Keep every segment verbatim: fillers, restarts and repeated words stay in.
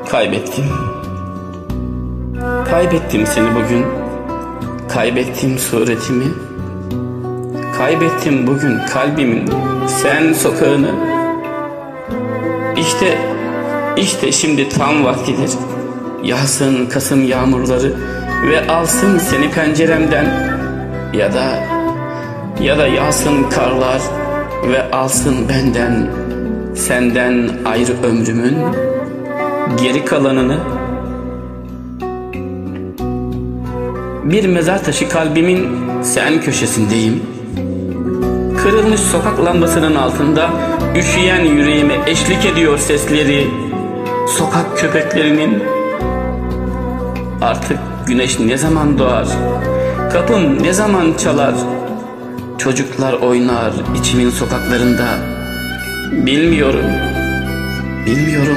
Kaybettim. Kaybettim seni bugün. Kaybettim suretimi. Kaybettim bugün kalbimin sen sokağını. İşte, işte şimdi tam vaktidir. Yağsın Kasım yağmurları ve alsın seni penceremden. Ya da, ya da yağsın karlar ve alsın benden, senden ayrı ömrümün geri kalanını. Bir mezar taşı kalbimin sen köşesindeyim. Kırılmış sokak lambasının altında üşüyen yüreğime eşlik ediyor sesleri sokak köpeklerinin. Artık güneş ne zaman doğar, kapım ne zaman çalar, çocuklar oynar içimin sokaklarında. Bilmiyorum, bilmiyorum.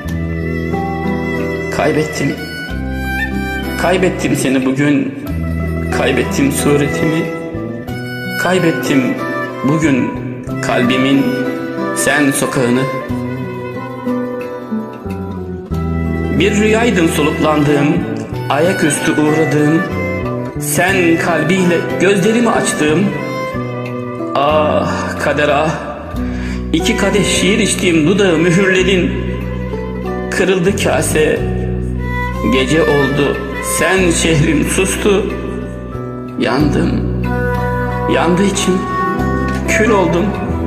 Kaybettim. Kaybettim seni bugün. Kaybettim suretimi. Kaybettim bugün kalbimin sen sokağını. Bir rüyaydın soluklandığım, ayaküstü uğradığım, sen kalbiyle gözlerimi açtığım. Ah kader ah, iki kadeh şiir içtiğim dudağı mühürledin. Kırıldı kase, gece oldu, sen şehrim sustu. Yandım, yandı içim, kül oldum.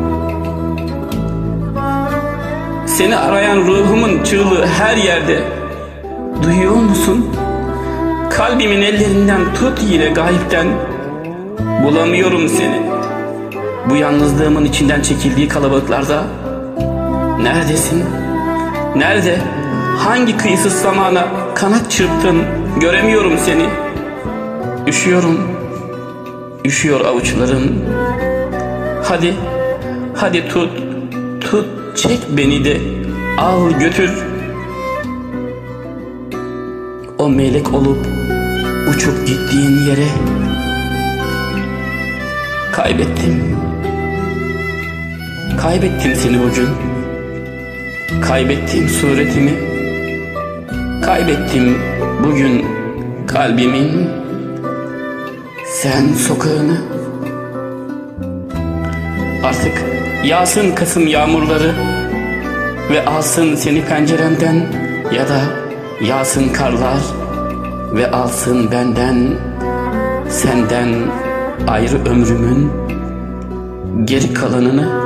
Seni arayan ruhumun çığlığı her yerde. Duyuyor musun? Kalbimin ellerinden tut yine gayipten. Bulamıyorum seni. Bu yalnızlığımın içinden çekildiği kalabalıklarda. Neredesin? Nerede? Hangi kıyısız zamana kanat çırptın? Göremiyorum seni. Üşüyorum. Üşüyor avuçlarım. Hadi, hadi tut, tut, çek beni de al götür. O melek olup uçup gittiğin yere. Kaybettim. Kaybettim seni bugün. Kaybettim suretimi. Kaybettim bugün kalbimin sen sokağını. Artık yağsın Kasım yağmurları ve alsın seni penceremden. Ya da yağsın karlar ve alsın benden, senden ayrı ömrümün geri kalanını.